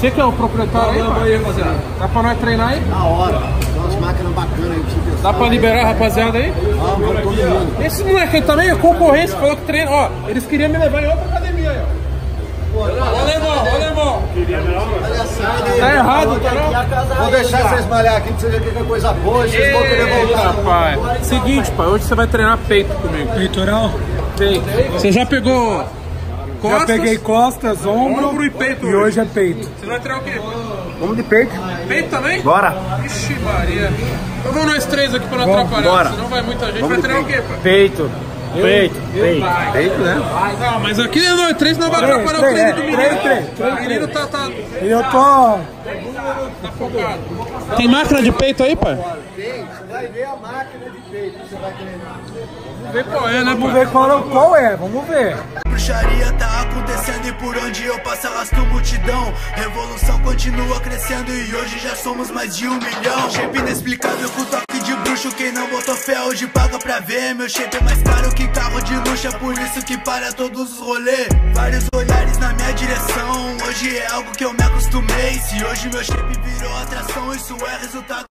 Você que é o proprietário aí, rapaziada? Dá pra nós treinar aí? Na hora. Tem umas máquinas bacanas aí pra você testar. Dá pra liberar a rapaziada aí? Vamos, todo mundo. Esse moleque aí também é concorrência, falou que treina. Ó, eles queriam me levar em outra academia aí, ó. Olha, irmão. Tá errado, tá não? Vou deixar vocês malhar aqui pra vocês verem que é coisa boa e vocês vão querer voltar. Rapaz. Seguinte, pai, hoje você vai treinar peito comigo. Peitoral? Peito. Você já pegou costas? Já peguei costas, ombro e peito. E hoje é peito. Você vai treinar o quê? Vamos de peito. Peito também? Bora. Ixi, Maria. Então vamos nós três aqui pra não atrapalhar. Bora. Senão vai muita gente. Vai treinar o quê, pai? Peito. Peito, né? Não, mas aqui nós três não vai atrapalhar o treino do menino. O menino tá Eu tô... focado. Tem máquina de peito aí, pai? Tem, você vai ver a máquina de peito que você vai treinar. Vamos ver qual é, né, Vamos pai? ver qual é, vamos ver. Bruxaria tá acontecendo e por onde eu passo arrasto multidão. Revolução continua crescendo e hoje já somos mais de 1 milhão. Shape inexplicável com toque de bruxo, quem não botou fé hoje paga pra ver. Meu shape é mais caro que carro de luxo, é por isso que para todos os rolês. Vários olhares na minha direção, hoje é algo que eu me acostumei. Se hoje meu shape virou atração, isso é resultado.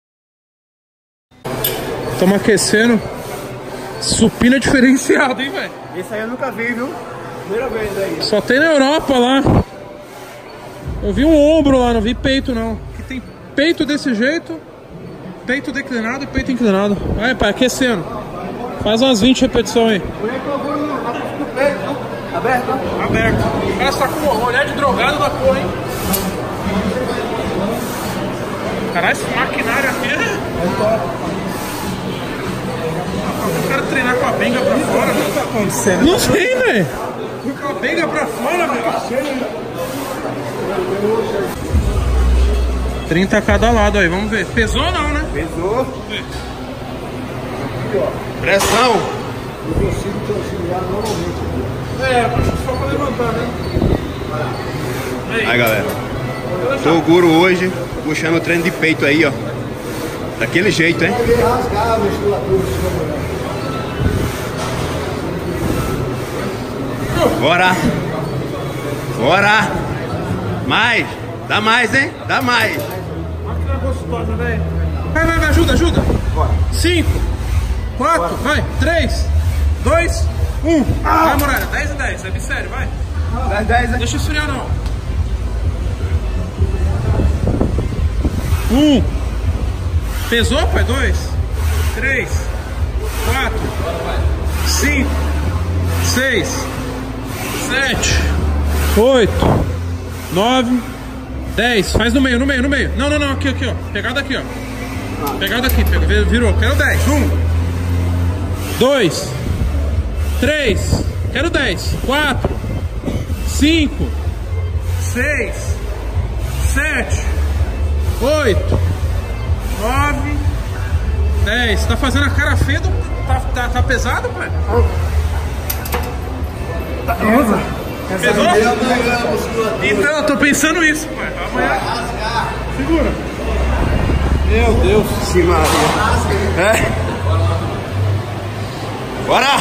Estamos aquecendo. Supino diferenciado, hein, velho? Esse aí eu nunca vi, viu? Primeira vez aí. Só tem na Europa lá. Eu vi um ombro lá, não vi peito não. Aqui tem peito desse jeito, peito declinado e peito inclinado. Vai, pai, aquecendo. Faz umas 20 repetições aí. Aberto? Aberto. O cara tá com um olhar de drogado da porra, hein? Caralho, esse maquinário aqui é... Eu quero treinar com a benga pra fora, velho. O que tá acontecendo? Não sei, velho. Com a benga pra fora, velho. 30 a cada lado aí, vamos ver. Pesou ou não, né? Pesou. Pressão. Eu consigo te auxiliar normalmente. Só pra levantar, né? Aí, galera. Sou o guru hoje, puxando o treino de peito aí, ó. Daquele jeito, hein? Rasgar a musculatura. Bora! Bora! Mais! Dá mais, hein? Dá mais! Máquina gostosa, velho. Vai, ajuda! Bora! 5, 4, vai! 3, 2, 1. Vai, Muralha, 10 e 10, é sério, vai! 10, hein? Deixa eu esfriar, não. 1. Pesou, pai? 2, 3, 4, 5, 6, 7, 8, 9, 10. Faz no meio. Não. Aqui, ó. Pegada aqui, ó. Pegada aqui, virou. Quero 10. 1, 2, 3. Quero 10. 4, 5, 6, 7, 8, 9, 10. Tá fazendo a cara feia do... Tá pesado, pai? Pesou? Então, eu tô pensando isso, pai. Amanhã. Segura. Meu Deus, sim, Maria. É. Bora!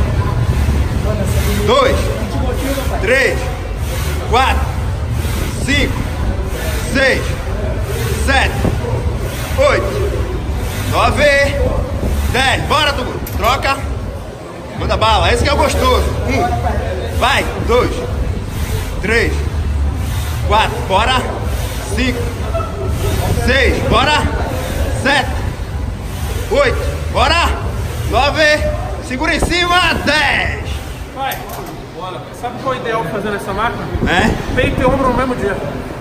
2, 3, 4, 5, 6, 7, 8, 9, 10. Bora, Tugu. Troca. Manda bala. Esse que é o gostoso. 1. Vai. 2, 3, 4. Bora. 5, 6. Bora. 7, 8. Bora. 9. Segura em cima. 10. Vai. Bora. Sabe qual é o ideal fazer nessa máquina? É? Peito e ombro no mesmo dia.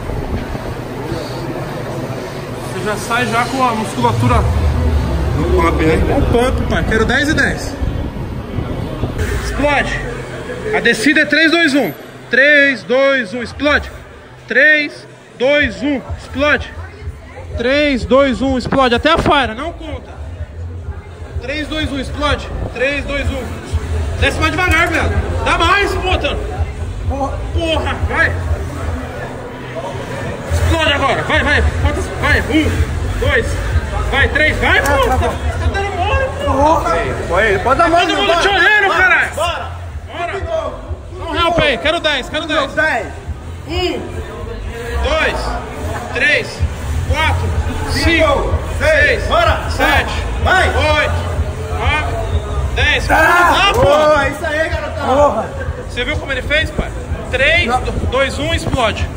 Você já sai já com a musculatura No pump, né? um pump, pai. Quero 10 e 10. Explode. A descida é 3, 2, 1. 3, 2, 1. Explode. 3, 2, 1. Explode. 3, 2, 1. Explode. Até a fire. Não conta. 3, 2, 1. Explode. 3, 2, 1. Desce mais devagar, velho. Dá mais, botando. Porra. Vai. Explode agora. Vai. Quantas? Vai. 1, 2. Vai. 3. Vai, pô. Tá dando mole, pô. Pode dar mão. Todo mundo te olhando, caralho. Bora. Dá um help aí. Quero 10. 10. 1, 2, 2, 3, 4, 5, 6, 7, 8, 9, 10. Ah, pô! Isso aí, garotão. Você viu como ele fez, pai? 3, 2, 1, explode.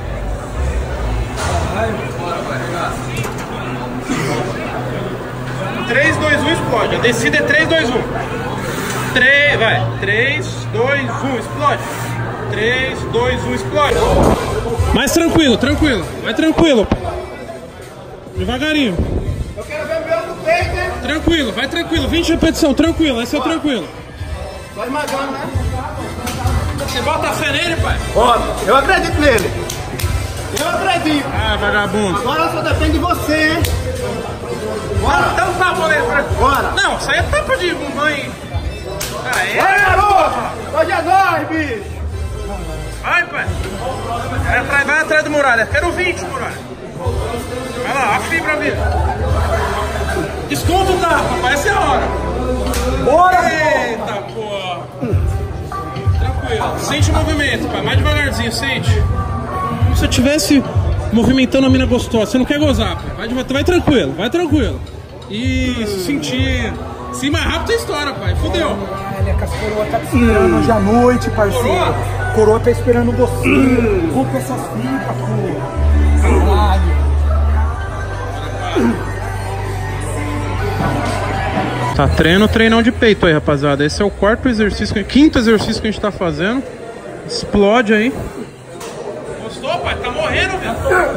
Vai. 3, 2, 1, explode. A descida é 3, 2, 1. 3, vai. 3, 2, 1, explode. 3, 2, 1, explode. Mais tranquilo, tranquilo. Vai tranquilo, pai. Devagarinho. Eu quero ver o meu do peito, hein? Tranquilo, vai tranquilo. 20 repetição, tranquilo. Esse é o tranquilo. Vai magando, né? Você bota a fé nele, pai? Bota, eu acredito nele. Eu acredito. Ah, vagabundo. Agora só depende de você, hein? Bora. Dá um tapa nele pra... Bora. Não, isso aí é tapa de mãe. Ah, é? Vai, garoto! Hoje é nóis, bicho! Vai, pai. Vai atrás do Muralha. Quero 20, Muralha. Vai lá, a fibra viva. Desconto o tapa, pai. Essa é a hora. Bora! Eita, porra. Tranquilo. Sente o movimento, pai. Mais devagarzinho, sente. Como se eu estivesse movimentando a mina gostosa. Você não quer gozar, pai. Vai tranquilo, vai tranquilo. Isso, sentir. Se mais rápido é história, pai. Fudeu. Olha, que as coroas tá te esperando hoje à noite, parceiro. Coroa tá esperando você. Compre essas fitas, pô. Caralho. Tá treinão de peito aí, rapaziada. Esse é o quinto exercício que a gente tá fazendo. Explode aí. Gostou, pai? Tá morrendo, velho.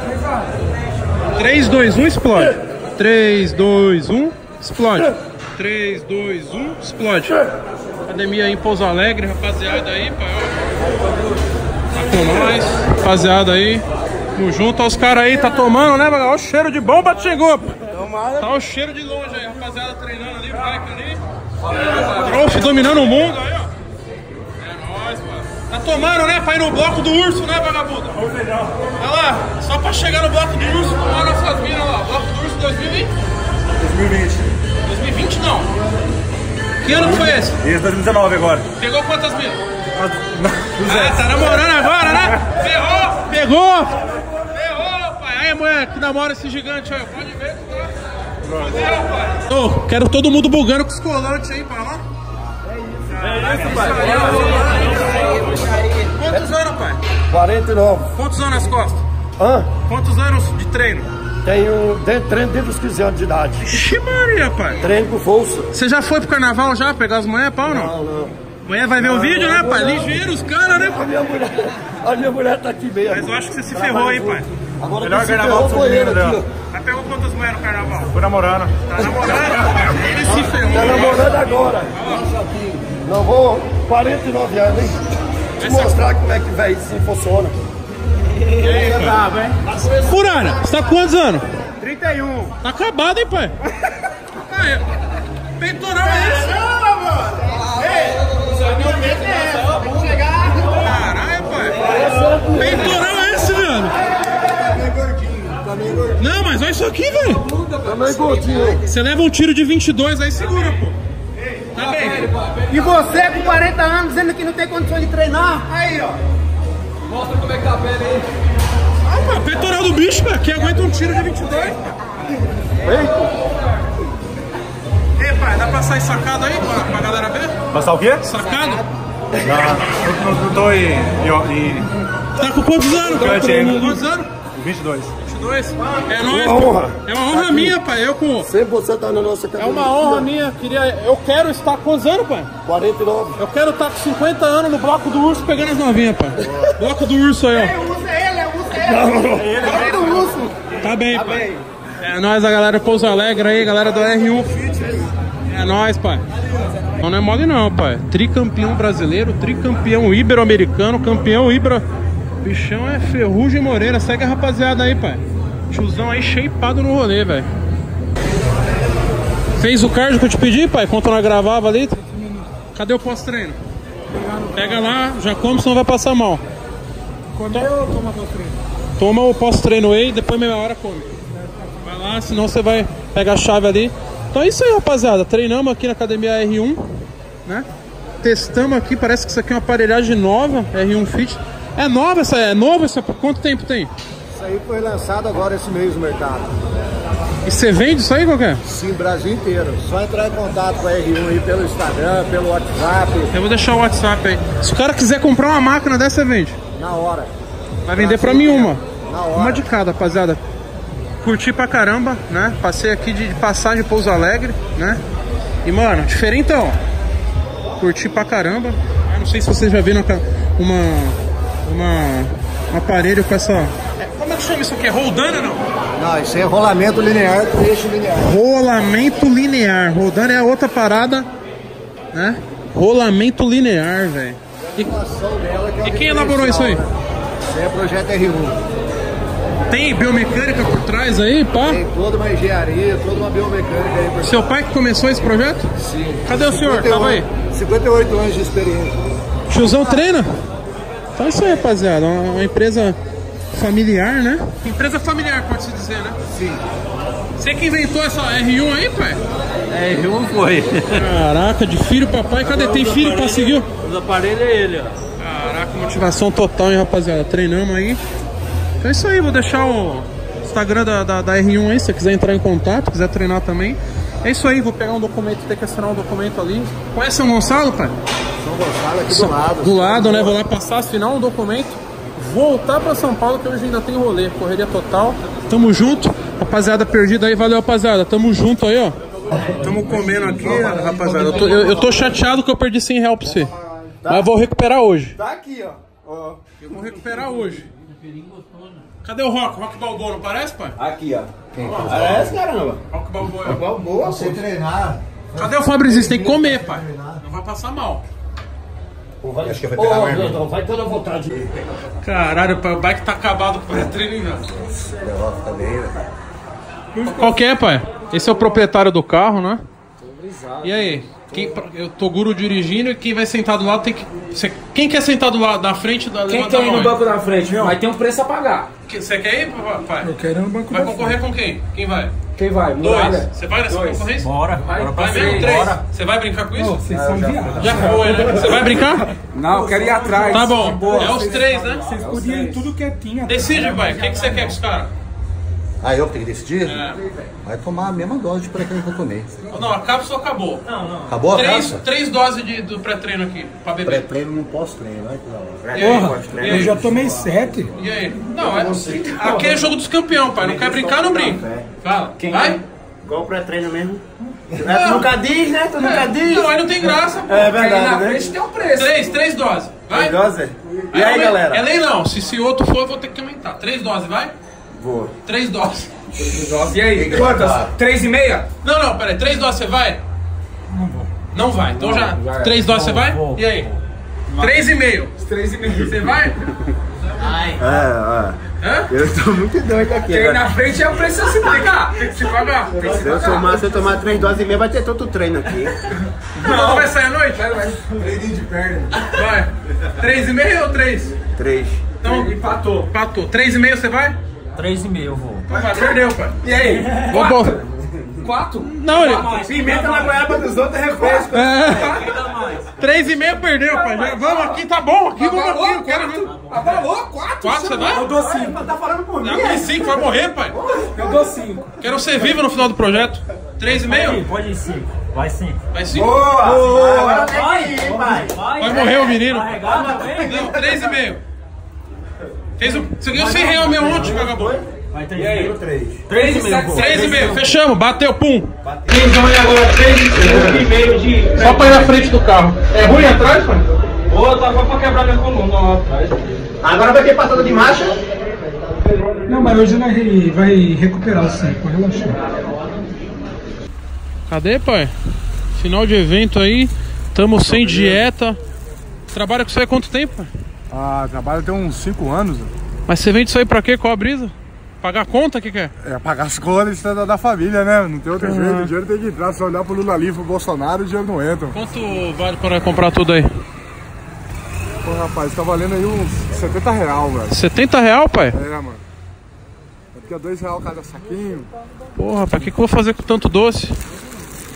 3, 2, 1, explode. 3, 2, 1, explode. 3, 2, 1, explode. Academia aí em Pouso Alegre, rapaziada aí, pai. Tá com nós, rapaziada aí. Tamo junto, ó, os caras aí, tá tomando, né, olha o cheiro de bomba que chegou, pô. Tá o cheiro de longe aí, rapaziada treinando ali, bike ali. Prof dominando o mundo aí, ó. É nóis, mano. Tá tomando, né, pra ir no bloco do urso, né, vagabundo? Olha lá, só pra chegar no bloco do urso, tomar nossas minas lá. Bloco do urso 2020? 2020. 2020 não. Que ano que foi esse? Esse 2019 agora. Pegou quantas minas? Ah, tá namorando agora, né? Ferrou! Pegou! Ferrou, pai! Aí, mulher que namora esse gigante aí, pode ver que tá. Fudeu, pai! Ô, quero todo mundo bugando com os colantes aí, pai, lá. É isso, pai. Quantos anos, pai? 49. Quantos anos nas costas? Hã? Quantos anos de treino? Tenho treino desde os 15 anos de idade. Ixi, Maria, pai! Treino com força. Você já foi pro carnaval já? Pegar as manhãs, pau ou não? Não. Amanhã vai ver o vídeo, né, pai? Ligeiro os caras, né, pai? A minha mulher tá aqui mesmo. Mas eu acho que você se ferrou, hein, pai? Agora Melhor quem se carnaval ferrou do foi ele menino aqui, dela. ó. Mas pegou quantas mulheres no carnaval? Tô namorando. Tá namorando? Ele se ferrou. Tá namorando agora. Não vou, 49 anos, hein? Te mostrar como é que velho assim funciona. Muralha, você tá com quantos anos? 31. Tá acabado, hein, pai? Aí, peitoral é esse? Caralho, pai. Peitoral é esse, velho? Não, mas olha isso aqui, velho. Tá meio gordinho. Você leva um tiro de 22, aí segura, pô. Tá bem. E você com 40 anos dizendo que não tem condições de treinar? Aí, ó. Ah, pai, peitoral do bicho, pai, que aguenta um tiro de 22. Ei, pai, dá pra sair sacado aí pra galera ver? Passar o quê? Sacado? Não tô em Tá com quantos anos? Eu tinha. Quantos anos? 22. 22? É nóis, Uma honra. É uma honra minha, pai. Eu com... Sempre você tá na nossa É academia. uma honra minha. Eu quero estar com quantos anos, pai? 49. Eu quero estar com 50 anos no bloco do urso pegando as novinhas, pai. Bloco do urso aí, ó. Usa ele. Bloco do urso. Tá bem, pai. É nóis, a galera do Pouso Alegre aí, galera do R1 Fitness. É nóis, pai. Não é mole não, pai. Tricampeão brasileiro, tricampeão ibero-americano, campeão ibero... Bichão é Ferrugem Moreira. Segue a rapaziada aí, pai. Tiozão aí shapeado no rolê, velho. Fez o cardio que eu te pedi, pai? Enquanto nós gravava ali. Cadê o pós-treino? Pega lá, já come, senão vai passar mal. Comer ou tomar pós-treino? Toma o pós-treino aí, depois meia hora come. Vai lá, senão você vai pegar a chave ali. Então é isso aí, rapaziada. Treinamos aqui na academia R1, né? Testamos aqui, parece que isso aqui é uma aparelhagem nova, R1 Fit. É nova essa? É novo essa? Por quanto tempo tem? Isso aí foi lançado agora esse mês no mercado. E você vende isso aí, qualquer? Sim, Brasil inteiro. Só entrar em contato com a R1 aí pelo Instagram, pelo WhatsApp. Eu vou deixar o WhatsApp aí. Se o cara quiser comprar uma máquina dessa, você vende? Na hora. Vai vender pra mim uma. Na hora. Uma de cada, rapaziada. Curti pra caramba, né? Passei aqui de passagem Pouso Alegre, né? E, mano, diferentão. Curti pra caramba. Eu não sei se vocês já viram um aparelho com essa... Como é que chama isso aqui? É roldana, não? Não, isso é rolamento linear com eixo linear. Rolamento linear. Roldana é a outra parada, né? Rolamento linear, velho. E quem elaborou isso aí? Isso é projeto R1. Tem biomecânica por trás aí, pá? Tem toda uma engenharia, toda uma biomecânica aí por Seu pai que começou esse projeto? Sim. Cadê o senhor? Tava aí. 58 anos de experiência. Tiozão treina? Então é isso aí, rapaziada. Uma empresa familiar, né? Empresa familiar, pode-se dizer, né? Sim. Você que inventou essa R1 aí, pai? R1 foi. Caraca, de filho, papai. Cadê? Tem filho pra seguir? Os aparelhos é ele, ó. Caraca, motivação total, hein, rapaziada. Treinamos aí. Então é isso aí, vou deixar o Instagram da R1 aí, se você quiser entrar em contato, quiser treinar também. É isso aí, vou pegar um documento, ter que assinar um documento ali. Conhece São Gonçalo, pai? São Gonçalo aqui do lado. Do lado, né? Vou lá passar, assinar um documento, voltar pra São Paulo, que hoje ainda tem rolê, correria total. Tamo junto, rapaziada perdida aí, valeu, rapaziada. Tamo junto aí, ó. Tamo comendo aqui, rapaziada. Eu tô chateado que eu perdi 100 reais pra você. Mas eu vou recuperar hoje. Tá aqui, ó. Eu vou recuperar hoje. Cadê o Rock? Rock Balboa, não parece, pai? Aqui, ó. Parece, caramba. Rock Balboa. Boa, você treinar. Cadê o Fabrício? Tem que comer, pai. Não vai passar mal. Acho que vai pegar mais. Não, vai toda a vontade. Caralho, pai, o bike tá acabado com o pré-treino, velho. Tá bem, velho. Qual que é, pai? Esse é o proprietário do carro, né? E aí? Eu tô Guru dirigindo e quem vai sentar do lado tem que... Quem quer sentar do lado da frente da Quem quer ir no banco da frente? Vai ter um preço a pagar. Você quer ir, pai? Eu quero ir no banco Vai da concorrer frente. com quem? Quem vai? Quem vai? 2. Você vai nessa concorrência? Bora. Vai mesmo? 3? Você vai brincar com isso? Vocês são viados. Já foi, né? Você vai brincar? Não, eu quero ir atrás. Tá bom. É os 3, né? Vocês podiam ir tudo quietinho. Decide, pai. O que você quer com os caras? Ah, eu tenho que decidir? É. Vai tomar a mesma dose de pré-treino que eu tomei. Não, a cápsula acabou. Acabou a cápsula? 3 doses do pré-treino aqui, pra beber. Pré-treino não posso treinar, vai que da hora. E aí? Porra, E aí? eu já tomei 7. E aí? Não, aqui é jogo dos campeões, pai. Não quer brincar, não brinca. Fala. Vai? Igual pré-treino mesmo. Tu nunca diz, né? Tu nunca diz. Não, aí não tem graça. Pô. É verdade, Na né? frente tem um preço. 3 doses. Vai? Dose? E aí, galera? É leilão. Se outro for, eu vou ter que aumentar. 3 doses, vai? Vou. 3 doses. E aí? Quantas? 3,5? Não, peraí. 3 doses você vai? Não vou. Não vai. Então já. 3 doses você vai? E aí? 3,5. 3,5. Você vai? Hã? Eu tô muito doido aqui. Quem na frente é o preço a se pagar. Tem que se pagar. Tem que se pagar. Se eu tomar 3 doses e meia, vai ter todo o treino aqui. Não vai sair à noite? Treininho de perna. Vai. 3,5 ou 3? 3. Então, Empatou. empatou. 3,5 você vai? 3,5 eu vou. Então vai, perdeu, pai. E aí? Vou bom. 4? Não, ele. Pimenta na goiaba dos outros é refresco. 3,5 perdeu, pai. Já, vamos aqui, tá bom. Aqui, vamos aqui. Eu quero ver. Abalou, 4. 4 você vai? Eu dou 5. Tá falando por mim? Dá 5, vai morrer, pai. Eu dou 5. Quero ser vivo no final do projeto. 3,5? Pode ir 5. Vai 5. Vai 5? Agora tem que ir, pai. Vai morrer o menino. Carregar também? Não, 3,5. Você ganhou 100 reais meu ontem, vagabundo. Vai ter 3. 3,5. 3,5. Fechamos, bateu, pum. Então agora 3,5 de. Só pra ir na frente do carro. É ruim atrás, pai? Ô, tava pra quebrar minha coluna lá atrás. Agora vai ter passada de marcha. Não, mas hoje nós vai recuperar o 5, relaxar. Cadê, pai? Final de evento aí. Tamo sem dieta. Trabalha com isso aí há quanto tempo, pai? Ah, trabalho tem uns 5 anos. Mas você vende isso aí pra quê? Qual a brisa? Pagar a conta? O que é? É pagar as contas da família, né? Não tem outro jeito, o dinheiro tem que entrar. Se olhar pro Lula livre, pro Bolsonaro, o dinheiro não entra. Quanto vale para comprar tudo aí? Pô, rapaz, tá valendo aí uns 70 real, velho. 70 real, pai? É, mano. É porque é 2 real cada saquinho. Porra, pai, o que eu vou fazer com tanto doce?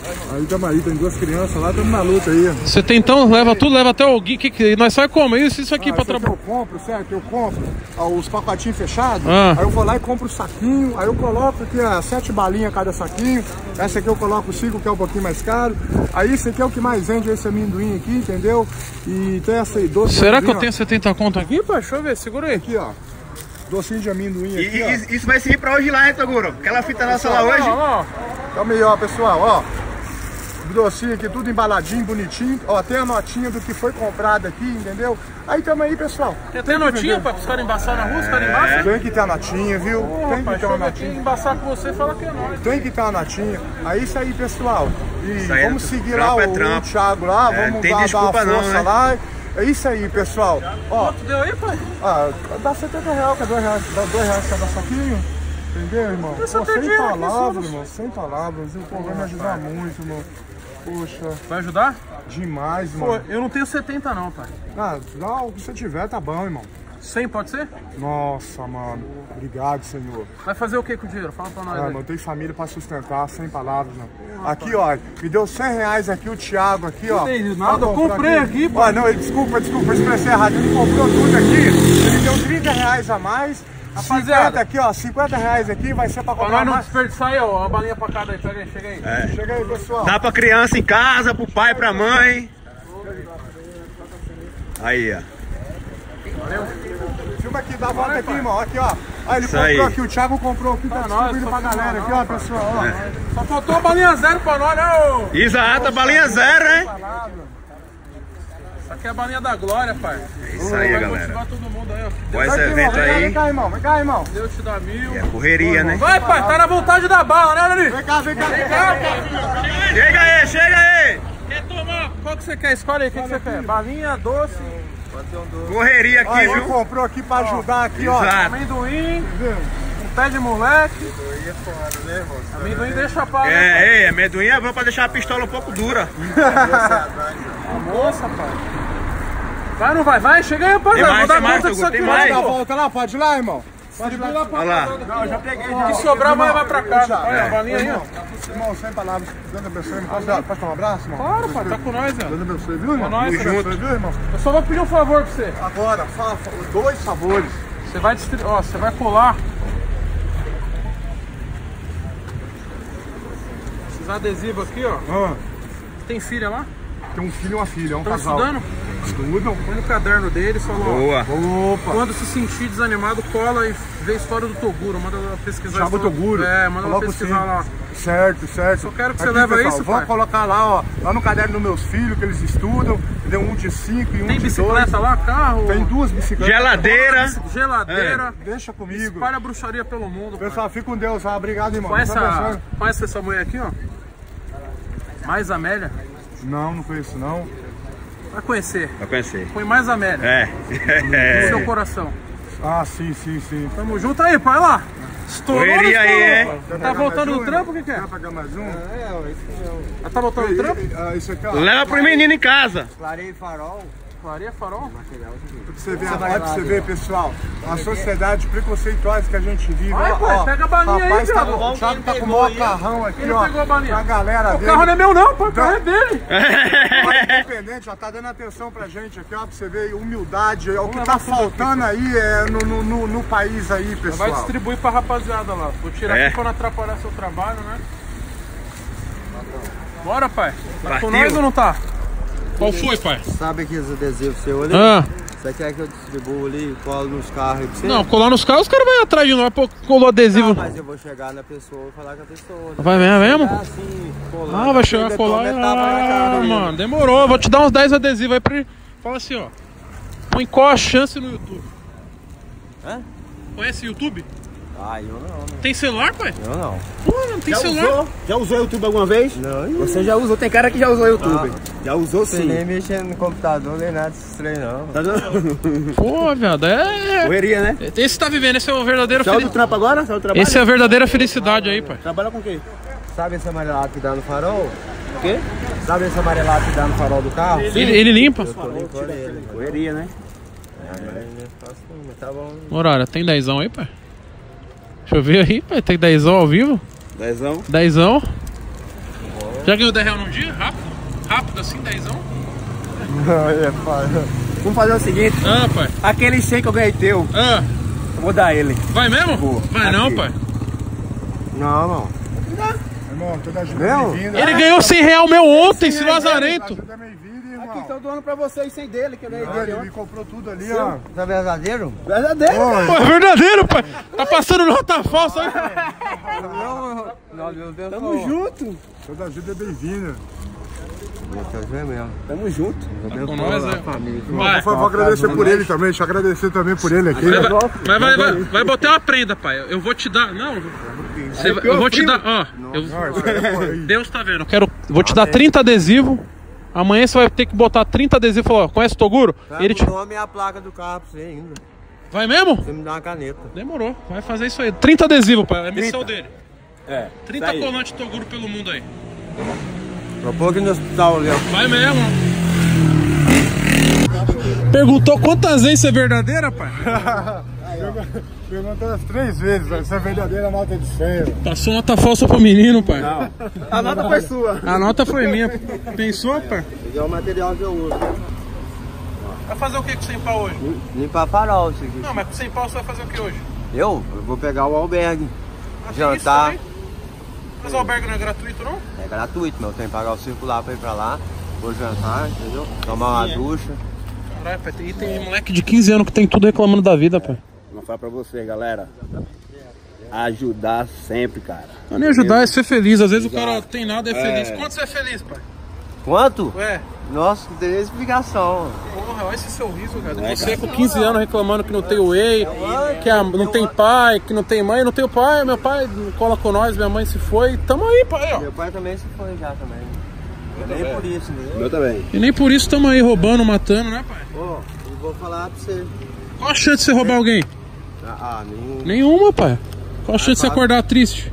Aí tamo aí, tem duas crianças lá, tamo na luta aí. Você tem então, leva tudo, leva até o Gui. Que nós sai como? Isso aqui pra trabalhar. Eu compro, certo? Eu compro os pacotinhos fechados. Ah. Aí eu vou lá e compro o saquinho. Aí eu coloco aqui 7 balinhas cada saquinho. Essa aqui eu coloco 5, que é um pouquinho mais caro. Aí esse aqui é o que mais vende, esse amendoim aqui, entendeu? E tem essa aí, doce. Será que eu tenho 70 conto aqui, pai? Deixa eu ver, segura aí. Aqui, ó. Docinho de amendoim aqui, ó. Isso vai servir pra hoje lá, hein, Toguro? Aquela fita nossa lá hoje. Então aí, ó, pessoal, ó. Docinho aqui, tudo embaladinho, bonitinho. Ó, tem a notinha do que foi comprado aqui, entendeu? Aí tamo aí, pessoal. Tem notinha pra os caras embaçar na rua, os caras embaçam? Tem que ter a notinha, viu? Tem que ter uma notinha. Embaçar com você, fala que é nóis. Tem que ter uma notinha. Aí isso aí, pessoal. E aí vamos seguir lá o Thiago lá, vamos tem dar uma desculpa não, força né? lá. É isso aí, pessoal. Ó, Quanto deu aí, pai? dá R$70, que é R$2 cada saquinho. Entendeu, irmão? Pô, sem palavras, irmão. Sem palavras. Pô, vai me ajudar muito, irmão. Poxa. Vai ajudar? Demais, Pô, mano. eu não tenho 70 não, pai. Dá o que você tiver, tá bom, irmão. 100 pode ser? Nossa, mano. Obrigado, Senhor. Vai fazer o que com o dinheiro? Fala pra nós aí. Mano, eu tenho família pra sustentar, sem palavras, não. Aqui, ó, me deu R$100 aqui, o Thiago aqui, ó. Não tem nada, eu comprei aqui, pô. Ó, não, desculpa, eu expressei errado. Ele comprou tudo aqui, ele deu R$30 a mais. Rapaziada, 50 aqui, ó, R$50 aqui, vai ser pra pra comprar nós não mais. desperdiçar aí, ó, uma balinha pra cada aí, pega aí, chega aí. Chega aí, pessoal. Dá pra criança em casa, pro pai, pra mãe. Aí, ó. Filma aqui, dá a volta aqui, irmão, aqui, ó. Aí ele Isso comprou aí. aqui, o Thiago comprou aqui, tá distribuindo pra galera aqui, ó, pessoal, ó. Só faltou a balinha zero pra nós, né, ô? Exato, balinha zero, hein? Essa aqui é a balinha da glória, pai. É isso aí, Vai galera. motivar todo mundo aí, ó. Com esse Aqui, irmão, evento vem aí, cá, irmão, vem cá, irmão. Deus te dá 1000. é correria, né? Vai, pai, tá na vontade da bala, né, Lani? Vem cá, vem cá. Chega aí, chega aí! Quer tomar? Qual que você quer? Escolhe aí, o que você quer? Balinha, doce, Correria aqui, Ó, ele viu? comprou aqui pra ajudar aqui, ó. Exato. amendoim, um pé de moleque. Amendoim deixa pra... Amendoim é bom pra deixar a pistola um pouco dura. Nossa, pai. Vai ou não vai? Vai, chega aí, rapaziada. Tem mais, Vou dar tem mais, conta disso Toguro, aqui, tem mais. Dá a pô. volta lá, pode ir lá, irmão. Pode ir lá. Olha lá. Se sobrar, vai pra casa. Olha, a balinha aí, ó. Irmão, sem palavras. Deus abençoe. Posso dar um abraço, irmão? Claro, pai, tá com nós, Deus velho. abençoe, viu, irmão? É nóis, Deus abençoe, viu, irmão? Eu só vou pedir um favor pra você. Agora, fala, 2 favores. Você vai distribuir, ó, você vai colar esses adesivos aqui, ó. Tem filha lá? Tem um filho e uma filha, é um Estão casal. estudando? Estudam. Põe no caderno deles, falou, Boa. Opa. quando se sentir desanimado, cola e vê a história do Toguro. Manda ela pesquisar. Chama o Toguro. É, manda ela Coloca o pesquisar sim. lá. Certo, certo. Só quero que você Aqui, leve pessoal, isso, vou pai. colocar lá, ó. Lá no caderno dos meus filhos, que eles estudam. Deu um de 5 e um Tem de 2. bicicleta lá, carro? Tem 2 bicicletas. Geladeira. Geladeira. Deixa comigo. Espalha a bruxaria pelo mundo. pai. Pessoal, fica com Deus. Obrigado, irmão. Com Deus essa, abençoe. conhece essa mulher aqui, ó? Mais Amélia. Não conheço, não. Vai conhecer. Vai conhecer. Põe mais Amélia. No seu coração. Ah, sim, sim, sim. Tamo junto aí, pai. Olha lá. Estourou, Correria não estourou, aí, pai? Quer Tá pegar voltando mais do um, trampo? O irmão? que que é? Quer pegar mais um? Ela tá voltando do trampo? Isso aqui, ó. Leva pro menino em casa. Clareia e farol. Clareia, farol? Pra você ver, olha pra você ver, pessoal, a sociedade preconceituosa que a gente vive. Vai, ó, pai, ó, pega a balinha aí, rapaz, tá, viado. o Thiago tá com o maior carrão aqui, Ele ó. pegou a balinha. A galera O dele. carro não é meu não, pai. O carro é dele. Independente, ó, tá dando atenção pra gente aqui, ó, pra você ver, humildade, é o que tá faltando aí no país aí, Vai pessoal. distribuir pra rapaziada lá. Vou tirar aqui pra não atrapalhar seu trabalho, né? Bora, pai. Tá com Partiu. nós ou não tá? Qual foi, pai? Sabe aqueles adesivos seu ali? Você quer que eu distribua ali e colo nos carros aí pra você? Não, colar nos carros, os caras vão atrás de nós, pô, colou adesivo. Não, mas eu vou chegar na pessoa e falar com a pessoa. Né? Vai mesmo? Chegar assim, colar, Vai chegar a colar. Mano, demorou. Eu vou te dar uns 10 adesivos aí pra ele. Fala assim, ó. Põe qual a chance no YouTube? Hã? Conhece YouTube? Ah, eu não, né? Tem celular, pai? Eu não. Pô, não tem celular. Já usou YouTube alguma vez? Não, Você já usou, tem cara que já usou YouTube. Já usou Você sim. nem mexendo no computador, nem nada desses trem, não. Tá dando? Pô, viado, Correria, né? Esse tá vivendo, esse é o verdadeiro Saiu do felicidade. trampo agora? Saiu do trabalho? Esse é a verdadeira felicidade aí, pai. Trabalha com o quê? Sabe esse amarelado que dá no farol? O quê? Sabe esse amarelado que dá no farol do carro? Ele limpa. Tô limpando ele. Correria, né? Tá bom. Morara, tem 10ão aí, pai? Deixa eu ver aí, pai. Tem 10ão ao vivo? 10ão. 10ão. Já ganhou 10 reais num dia? Rápido? Rápido assim, 10ão? É, pai. Vamos fazer o seguinte. Ah, pai. Aquele 100 que eu ganhei teu, eu vou dar ele. Vai mesmo? Vou. Vai Aqui. não, pai. Não. Irmão, toda ajuda Meu? bem-vinda. Ele ganhou 100 reais meu ontem, esse lazarento. Ajuda bem-vinda, irmão. Aqui, tô doando pra vocês sem dele, que eu ganhei dele. Ele me comprou tudo ali, ó. Isso é verdadeiro? Verdadeiro. Pô, é verdadeiro, pai. Tá passando nota falsa aí. Não, meu Deus. Tamo junto. Toda ajuda é bem-vinda. Mesmo. Tamo junto. Tá com nós, né? Vai. Vou agradecer por ele também, deixa eu agradecer também por ele aqui. Vai botar uma prenda, pai. Eu vou te dar. Não. Eu vou te dar. Ó. Deus tá vendo. Vou te dar 30 adesivos. Amanhã você vai ter que botar 30 adesivos e falar, ó, conhece o Toguro? Ele te... nome é a placa do carro pra você ainda. Vai mesmo? Você me dá uma caneta. Demorou. Vai fazer isso aí. 30 adesivos, pai. É a missão dele. 30 aí. colantes Toguro pelo mundo aí. Tô um pouco no hospital ali, ó. Vai mesmo. Perguntou quantas vezes isso é verdadeira, pai? Perguntou as 3 vezes, velho. Essa é a verdadeira nota de 100. Passou nota falsa pro menino, pai. Não. A nota foi sua. A nota foi minha. Pensou, pai? Esse é o material que eu uso. Vai fazer o que com 100 pau hoje? Limpar farol isso aqui. Não, mas com 100 pau você vai fazer o que hoje? Eu vou pegar o albergue. Tem Jantar. isso também? Mas o albergue não é gratuito, não? É gratuito, mas eu tenho que pagar o circular pra ir pra lá. Vou jantar, entendeu? Tomar uma ducha. Caralho, pai, tem moleque de 15 anos que tem tudo reclamando da vida, pai. Vou falar pra você, galera. Ajudar sempre, cara. Não nem ajudar, é ser feliz. Às vezes o cara tem nada e é feliz. Quanto você é feliz, pai? Quanto? Ué, Nossa, não tem nem explicação. porra, olha esse seu riso, cara. Você com 15 anos reclamando que não tem whey, que não tem pai, que não tem mãe. Eu não tenho pai, meu pai cola com nós, minha mãe se foi. Tamo aí, pai, ó. Meu pai também se foi já também. Nem por isso, né? Eu também. E nem por isso tamo aí roubando, matando, né, pai? Ó, eu vou falar pra você. Qual a chance de você roubar alguém? Nenhum. Nenhuma, pai. Qual a chance de você acordar triste?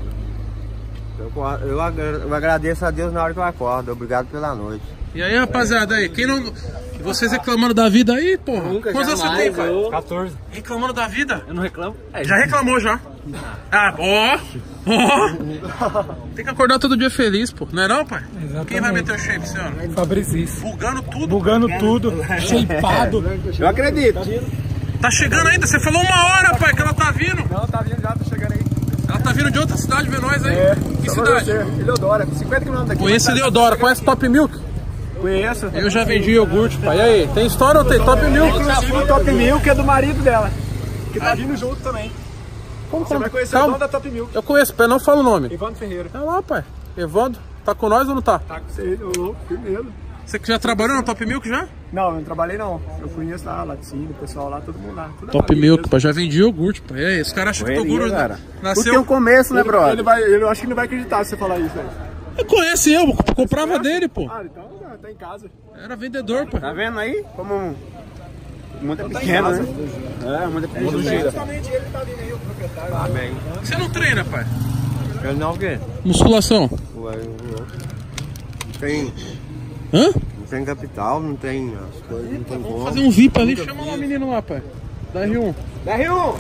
Eu agradeço a Deus na hora que eu acordo. Obrigado pela noite. E aí, rapaziada, aí, quem não... Vocês reclamando da vida aí, porra? Quantos anos você tem, pai? 14. Reclamando da vida? Eu não reclamo. Já reclamou, já. Ah, ó. Tem que acordar todo dia feliz, pô. Não é não, pai? Exatamente. Quem vai meter o shape esse ano? Fabrício. Bugando tudo. Bugando tudo, shapeado. Eu acredito. Tá chegando ainda? Você falou 1 hora, pai, que ela tá vindo. Não, tá vindo já, tá chegando aí. Ela tá vindo de outra cidade ver nós aí. Que cidade? Eleodora, 50 km daqui. Conhece Eleodora, conhece Top Milk? Conheço. Eu já vendi iogurte, pai. E aí, tem história ou tem Top Milk? Inclusive o Top Milk é do marido dela, que tá vindo junto também. Como Você vai conhecer o dono da Top Milk. Eu conheço, não fala o nome. Evandro Ferreira. É lá, pai. Evandro, tá com nós ou não tá? Tá com você, ô louco, firmeza. Você que já trabalhou na Top Milk já? Não, eu não trabalhei não. Eu conheço lá, Laticínio, o pessoal lá, todo mundo lá. Top Milk, pai. Já vendi iogurte, pai. E aí, os caras acham que o Toguro cara. Tudo tem um nasceu... começo, né, brother? Eu acho que ele não vai acreditar se você falar isso, velho. Conhece eu, comprava dele, pô. Ah, então tá em casa. Era vendedor, pai. Tá vendo aí? Como muito é pequeno, né? É, muito pequeno. Justamente ele tá vindo aí, o proprietário. Amém. Você não treina, pai? Eu não o quê? Musculação. Ué, não tem. Hã? Não tem capital, não tem as coisas, não tem como. Fazer um VIP ali, chama lá o menino lá, pai. Da R1. R1!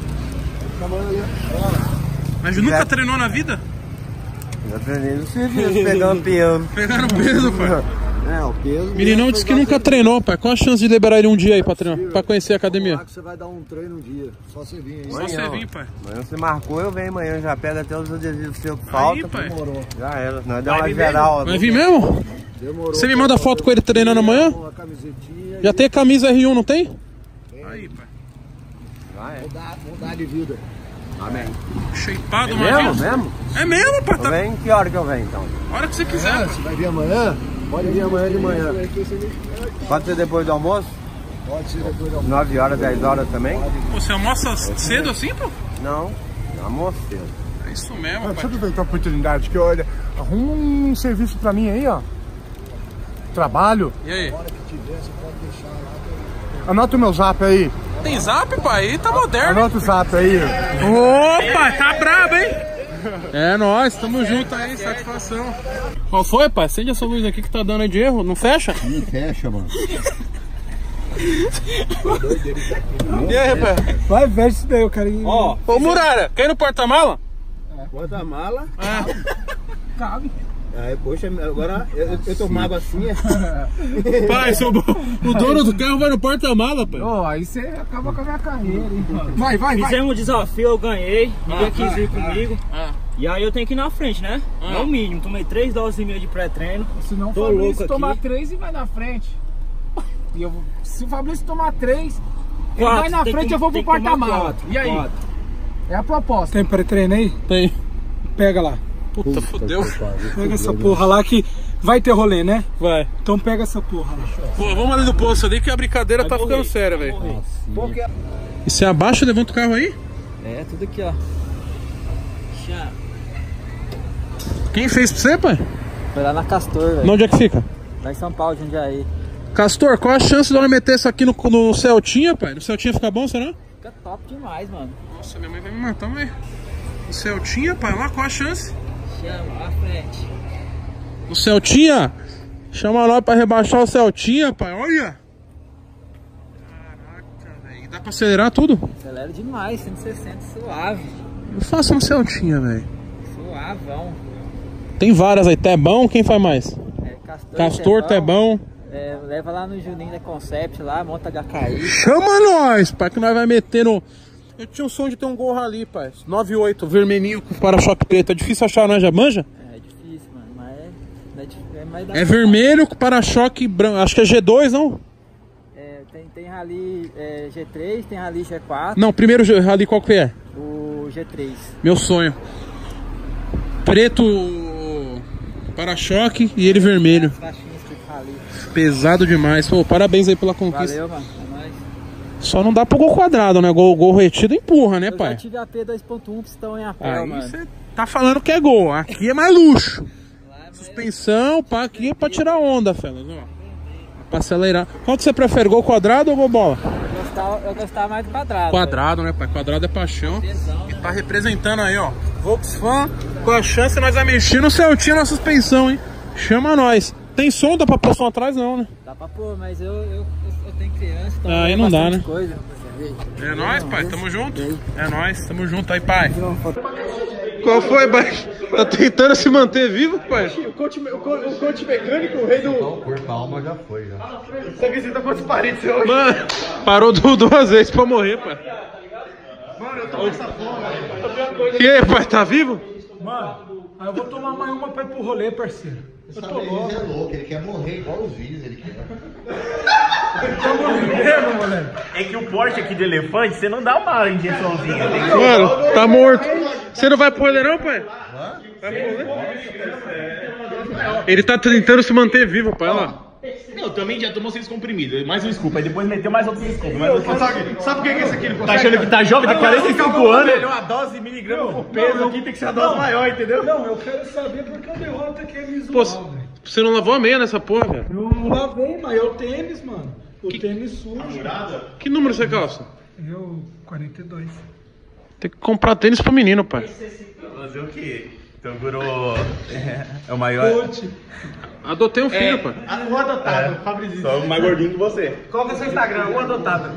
Mas nunca treinou na vida? Já treinei no serviço, pegando peso. Pegaram peso, pai. É, o peso. Meninão disse que nunca treinou, pai. Qual a chance de liberar ele um dia aí pra treinar? Pra conhecer a academia? Você vai dar um treino um dia, só você vir aí. Só você vir, pai. Amanhã você marcou, eu venho amanhã, já pega até os adesivos seus que faltam. Aí, pai. Já era, nós dá uma geral. Vai vir mesmo? Demorou. Você me manda foto com ele treinando amanhã? Uma camisetinha. Já tem a camisa R1, não tem? Aí, pai. Já é. Mudar de vida. Amém. Shapeado, Mesmo, mesmo? É mesmo, pai. Eu Tá... venho, que hora que eu venho então? A hora que você quiser, pai. Você vai vir amanhã? Pode vir amanhã de manhã. Pode ser depois do almoço? Pode ser depois do almoço. 9 horas, 10 horas também? Pô, você almoça cedo assim, pô? Não, almoço cedo. É isso mesmo, Deixa pai. eu aproveitar a oportunidade que olha, arruma um serviço pra mim aí, ó. Trabalho. E aí? Anota o meu zap aí. Tem zap, pai? Aí tá moderno. Anota o zap aí. Opa, tá brabo, hein? É nóis, tamo junto aí, satisfação. Qual foi, pai? Acende essa luz aqui que tá dando aí de erro, não fecha? Não fecha, mano. E aí, pai? Vai ver isso daí, o carinho. Ô, Muralha, quer ir no porta-mala? Porta-mala. É. Cabe. Aí, poxa, agora eu tô mago assim. Pai, o dono do carro vai no porta-mala, pai. Ô, aí você acaba com a minha carreira, hein? Vai. Fizemos um desafio, eu ganhei. Ninguém quis ir comigo. E aí eu tenho que ir na frente, né? É o mínimo. Tomei 3 doses e meia de pré-treino. Se não, o Fabrício tomar 3 e vai na frente. E se o Fabrício tomar 3, ele vai na frente, eu vou pro porta-mala. E aí? 4. É a proposta. Tem pré-treino aí? Tem. Pega lá. Puta, fodeu. Pega essa porra lá que vai ter rolê, né? Vai. Então pega essa porra lá. Pô, vamos ali do poço ali que a brincadeira tá ficando séria, velho. E você abaixa e levanta o carro aí? É, tudo aqui, ó. Quem fez pra você, pai? Foi lá na Castor, velho. Onde é que fica? Lá em São Paulo, Jundiaí. Castor, qual a chance de eu meter isso aqui no Celtinha, pai? No Celtinha fica bom, será? Fica top demais, mano. Nossa, minha mãe vai me matar, mas... No Celtinha, pai, lá, qual a chance? Chama, à frente. No Celtinha? Chama lá pra rebaixar o Celtinha, pai, olha! Caraca, velho. Dá pra acelerar tudo? Acelera demais, 160 suave. Eu faço no Celtinha, velho. Suavão. Tem várias aí, Tebão, quem faz mais? Castor, Tebão. É, leva lá no Juninho da Concept lá, monta HKI. Chama nós, pai, que nós vai meter no... Eu tinha um sonho de ter um Gol Rally, pai. 98, vermelhinho com para-choque preto. É difícil achar, né? Já manja? É difícil, mano, mas é vermelho com para-choque branco. Acho que é G2, não? É, tem Rally G3, tem Rally G4. Não, primeiro Rally qual que é? O G3. Meu sonho. Preto para-choque e ele vermelho. Pesado demais. Pô, parabéns aí pela conquista. Valeu, mano. É nóis. Só não dá pro gol quadrado, né? Gol retido empurra, né, pai? Eu já tive AP 2.1 pistão em apel, mano. Você tá falando que é gol. Aqui é mais luxo. Suspensão, pá, aqui é pra tirar onda, fellas. Ó. Pra acelerar. Qual que você prefere, gol quadrado ou gol bola? Eu gostava mais do quadrado. Quadrado, né, pai? Quadrado é paixão. E tá representando aí, ó. Volkswagen, com a chance nós vai mexer no Celtinha na suspensão, hein? Chama nós. Tem som, dá pra pôr som atrás não, né? Dá pra pôr, mas eu tenho criança, então aí não dá, né? Coisa. É nóis, pai, tamo junto. É nóis, tamo junto aí, pai. Qual foi, pai? Tá tentando se manter vivo, pai? O coach mecânico, o rei do... Por calma já foi, já. Você visita quantos parentes hoje? Mano, parou 2 vezes pra morrer, pai. Mano, eu tô com essa porra, velho. E aí, pai, tá vivo? Mano, aí eu vou tomar mais uma pra ir pro rolê, parceiro. Eu tô louco. Ele é louco, ele quer morrer igual os vídeos, ele quer. Tá morrendo, moleque. É que o Porsche aqui de elefante, você não dá uma injeçãozinha. Tem que... Mano, tá morto. Você não vai pro rolê não, pai? Vai pro rolê? Ele tá tentando se manter vivo, pai, olha lá. Não, também já tomou 6 comprimidos, mais um scoop, aí depois meteu mais outros scoop. Sabe por que esse aqui ele consegue? Tá achando que tá jovem, tem 45 anos? Uma dose miligramas por peso aqui tem que ser a dose maior, entendeu? Não, eu quero saber porque o derrota aqui é visual, Pô, velho. você não lavou a meia nessa porra, velho? Eu não lavei, mas eu tênis, mano. O tênis sujo. Que número você calça? Eu, 42. Tem que comprar tênis pro menino, pai. Fazer o quê? Então, Guru é o maior. Coach. Adotei um filho, pai. O adotado, Fabrício. Só o mais gordinho que você. Qual que é o seu Instagram? O adotado.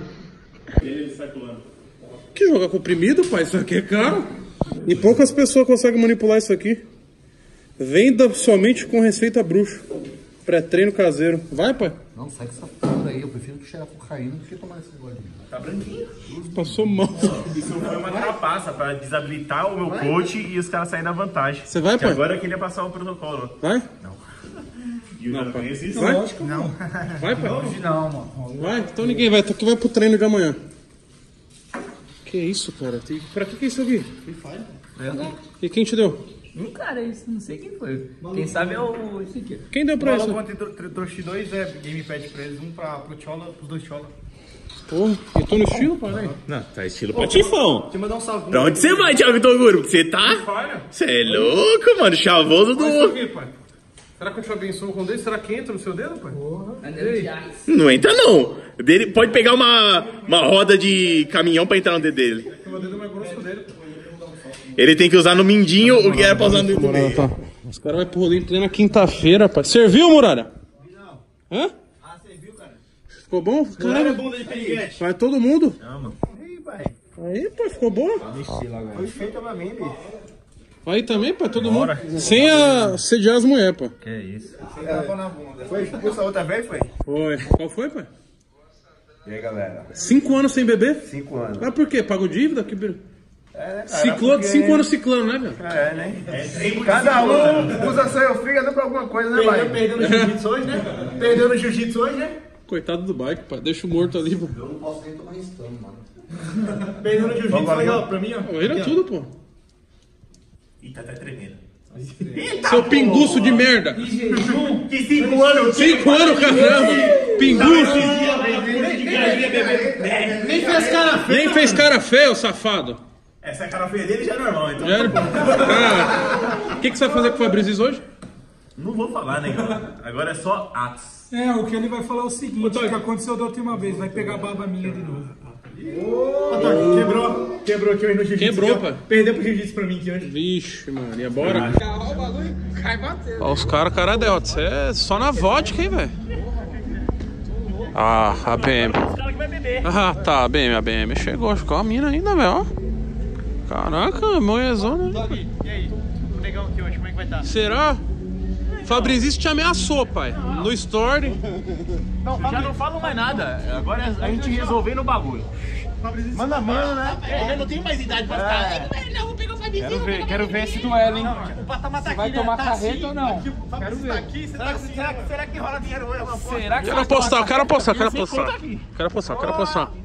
Que joga comprimido, pai? Isso aqui é caro. E poucas pessoas conseguem manipular isso aqui. Venda somente com receita bruxo. Pré-treino caseiro. Vai, pai? Não, sai dessa porra aí. Eu prefiro cheirar cocaína do que tomar esse golinho. Tá branquinho. Passou mal. Isso foi uma trapaça pra desabilitar o meu coach e os caras saírem da vantagem. Você vai, pai? Agora eu queria passar o protocolo. Vai? Não, pai. Isso? Vai? Lógico, não. Vai, pai? Hoje não, mano. Vai? Então ninguém vai. Tu que vai pro treino de amanhã. Que isso, cara? Pra que é isso aqui? E quem te deu? Um cara, isso não sei quem foi. Quem sabe é o esse aqui. Quem deu pra isso? Trouxe 2 gamepad pra eles, um pro Chola, pros 2 Chola. Porra, e tô no estilo, pai? Não, tá estilo patifão. Deixa eu mandar um salve. Pra onde você vai, Thiago Toguro? Porque você tá... Você é louco, mano. Chavoso do... Olha isso aqui, pai. Será que eu te abençoo com o dedo? Será que entra no seu dedo, pai? Não entra, não. Dele, pode pegar uma roda de caminhão pra entrar no dedo dele. O dedo é mais grosso dele. Ele tem que usar no mindinho o que era pra usar no dedo dele. Tá. Os caras vão pro rolê em plena quinta-feira, pai. Serviu, Muralha? Não. Hã? Ah, serviu, cara. Ficou bom? Caralho. Bunda de piriguete. Vai todo mundo? Aí, pai. Aí, pai, ficou bom? Foi feito pra mim, bicho. Vai também, pai, todo mundo. Sem assediar as mulheres, pô. Que isso. Foi expulso a outra vez, foi? Foi. Qual foi, pai? E aí, galera? 5 anos sem beber? 5 anos. Mas por quê? Pagou dívida? Que... né, cara? Ciclone, 5 anos ciclando, né, velho? É, né? Cada um usa seu fígado pra alguma coisa, né, pai? Perdeu no jiu-jitsu hoje, né? Perdeu no jiu-jitsu hoje, né? Coitado do bike, pai. Deixa o morto ali, pô. Eu não posso nem tomar stun, mano. Perdeu no jiu-jitsu, legal, pra mim, ó. Era tudo, pô. Ih, tá até tremendo. Seu pinguço de merda. Que 5 anos. 5 anos, caramba. Pinguço. Nem fez cara feia, safado. Essa cara feia dele já é normal, então. O que você vai fazer com o Fabrício hoje? Não vou falar, né, cara? Agora é só atos. O que ele vai falar é o seguinte, que aconteceu da última vez, vai pegar a barba minha de novo. Quebrou aqui hoje no jiu-jitsu. Quebrou, pai. Perdeu pro jiu-jitsu pra mim aqui hoje. Vixe, mano, e bora? Ó, os caras, cara derrota. Você é só na vodka, hein, velho? Ah, a BM. Os caras que vai beber. Ah, tá, a BM chegou. Ficou a mina ainda, velho. Caraca, moezona. E aí? O negão aqui hoje, como é que vai estar? Será? Fabrício te ameaçou, pai. No story. Não, já não falo mais nada. Agora é a gente resolvendo o bagulho. Manda mano, né? Eu não tenho mais idade pra ficar. Não, vou pegar o Fabrício. Quero ver esse duelo, hein? O patamar tá aqui, Vai tomar carreta ou não? Quero ver. Será que rola dinheiro hoje? Será que Quero postar. Quero postar.